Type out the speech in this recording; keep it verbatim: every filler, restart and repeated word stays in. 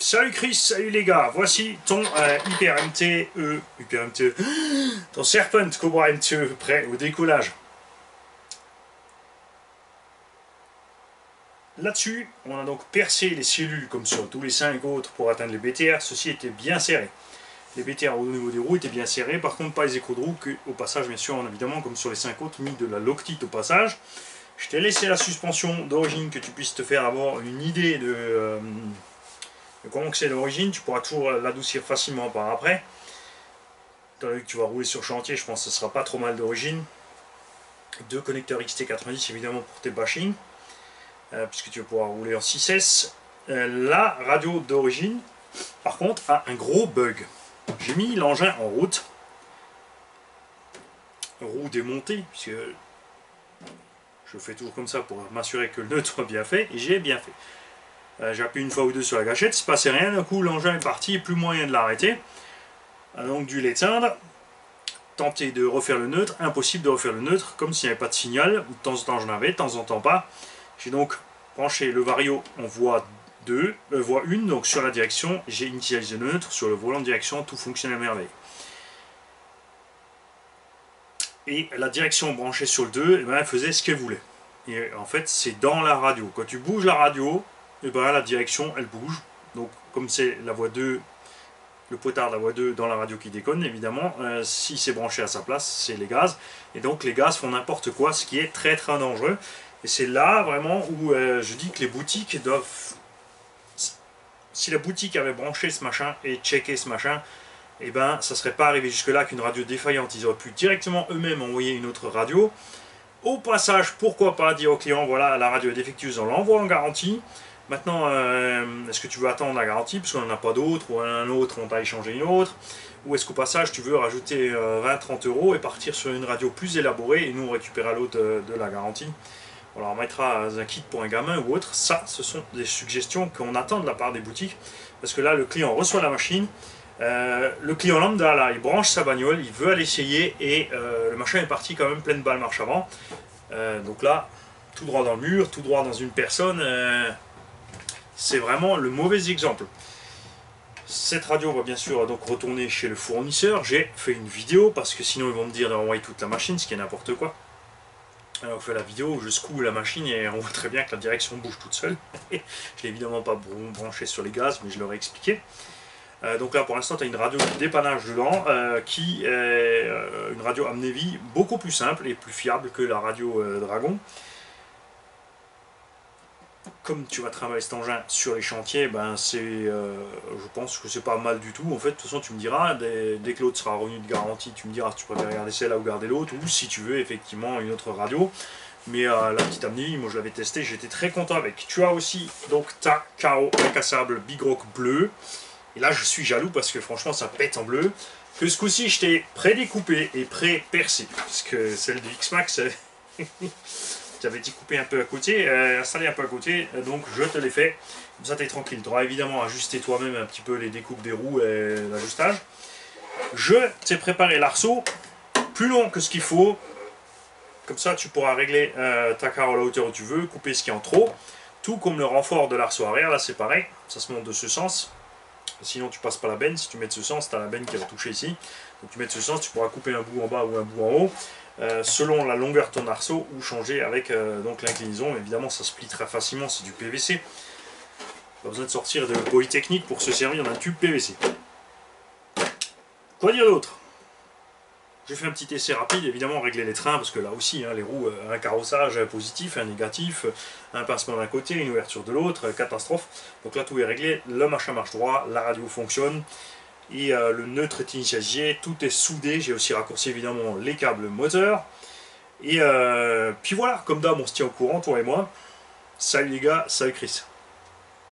Salut Chris, salut les gars, voici ton euh, Hyper M T E, Hyper M T E, ton Serpent Cobra M T E prêt au décollage. Là-dessus, on a donc percé les cellules comme sur tous les cinq autres pour atteindre les B T R, ceci était bien serré. Les B T R au niveau des roues étaient bien serrés, par contre pas les échos de roue, qu'au passage bien sûr on a évidemment comme sur les cinq autres mis de la Loctite au passage. Je t'ai laissé la suspension d'origine que tu puisses te faire avoir une idée de... Euh, comment que c'est d'origine, tu pourras toujours l'adoucir facilement par après. Étant donné que tu vas rouler sur chantier, je pense que ce sera pas trop mal d'origine. Deux connecteurs X T quatre-vingt-dix évidemment pour tes bashings, euh, puisque tu vas pouvoir rouler en six S. Euh, la radio d'origine, par contre, a un gros bug. J'ai mis l'engin en route, roue démontée, puisque je fais toujours comme ça pour m'assurer que le nœud soit bien fait, et j'ai bien fait. Euh, j'ai appuyé une fois ou deux sur la gâchette, il ne se passait rien, d'un coup l'engin est parti, plus moyen de l'arrêter. Donc dû l'éteindre, tenter de refaire le neutre, impossible de refaire le neutre, comme s'il n'y avait pas de signal, de temps en temps j'en avais, de temps en temps pas. J'ai donc branché le vario en voie deux, euh, voie un, donc sur la direction, j'ai initialisé le neutre, sur le volant de direction, tout fonctionne à merveille. Et la direction branchée sur le deux, eh ben, elle faisait ce qu'elle voulait. Et en fait c'est dans la radio, quand tu bouges la radio, et ben la direction elle bouge, donc comme c'est la voie deux, le potard de la voie deux dans la radio qui déconne évidemment, euh, si c'est branché à sa place c'est les gaz, et donc les gaz font n'importe quoi, ce qui est très très dangereux, et c'est là vraiment où euh, je dis que les boutiques doivent, si la boutique avait branché ce machin et checké ce machin, et ben ça serait pas arrivé jusque là qu'une radio défaillante, ils auraient pu directement eux-mêmes envoyer une autre radio. Au passage, pourquoi pas dire au client, voilà la radio est défectueuse, on l'envoie en garantie. Maintenant, euh, est-ce que tu veux attendre la garantie parce qu'on n'en a pas d'autre, ou un autre, on t'a échangé une autre, ou est-ce qu'au passage tu veux rajouter euh, vingt à trente euros et partir sur une radio plus élaborée et nous on récupérera l'autre euh, de la garantie. Voilà, on mettra un kit pour un gamin ou autre. Ça, ce sont des suggestions qu'on attend de la part des boutiques, parce que là le client reçoit la machine, euh, le client lambda là, il branche sa bagnole, il veut aller essayer et euh, le machin est parti quand même pleine balle marche avant. Euh, donc là, tout droit dans le mur, tout droit dans une personne. Euh, C'est vraiment le mauvais exemple. Cette radio va bien sûr donc retourner chez le fournisseur. J'ai fait une vidéo parce que sinon ils vont me dire de renvoyer toute la machine, ce qui est n'importe quoi. Alors on fait la vidéo où je secoue la machine et on voit très bien que la direction bouge toute seule. Je l'ai évidemment pas branché sur les gaz, mais je leur ai expliqué. Euh, donc là pour l'instant tu as une radio de dépannage dedans euh, qui est euh, une radio Amnevi beaucoup plus simple et plus fiable que la radio euh, Dragon. Comme tu vas travailler cet engin sur les chantiers, ben c'est, euh, je pense que c'est pas mal du tout. En fait, de toute façon, tu me diras, dès, dès que l'autre sera revenu de garantie, tu me diras si tu préfères garder celle-là ou garder l'autre, ou si tu veux effectivement une autre radio. Mais euh, la petite Amnevi, moi je l'avais testé, j'étais très content avec. Tu as aussi donc ta carreau incassable Big Rock bleu. Et là, je suis jaloux parce que franchement, ça pète en bleu. Que ce coup-ci, je t'ai pré-découpé et pré-percé, parce que celle du X-Max. J'avais été coupé un peu à côté, euh, installé un peu à côté, donc je te l'ai fait. Comme ça, tu es tranquille. Tu auras évidemment ajusté toi-même un petit peu les découpes des roues et l'ajustage. Je t'ai préparé l'arceau plus long que ce qu'il faut. Comme ça, tu pourras régler euh, ta carreau à la hauteur où tu veux, couper ce qui est en trop. Tout comme le renfort de l'arceau arrière, là c'est pareil, ça se monte de ce sens. Sinon, tu passes pas la benne. Si tu mets de ce sens, tu as la benne qui va toucher ici. Donc, tu mets de ce sens, tu pourras couper un bout en bas ou un bout en haut. Euh, selon la longueur de ton arceau ou changer avec euh, donc l'inclinaison. Évidemment ça se plie très facilement, c'est du P V C, pas besoin de sortir de Polytechnique pour se servir d'un tube P V C. Quoi dire d'autre? J'ai fait un petit essai rapide, évidemment régler les trains parce que là aussi hein, les roues, un carrossage positif, un négatif, un pincement d'un côté, une ouverture de l'autre, catastrophe. Donc là tout est réglé, le machin marche droit, la radio fonctionne. Et euh, le neutre est initialisé, tout est soudé, j'ai aussi raccourci évidemment les câbles moteurs. Et euh, puis voilà, comme d'hab on se tient au courant, toi et moi. Salut les gars, salut Chris.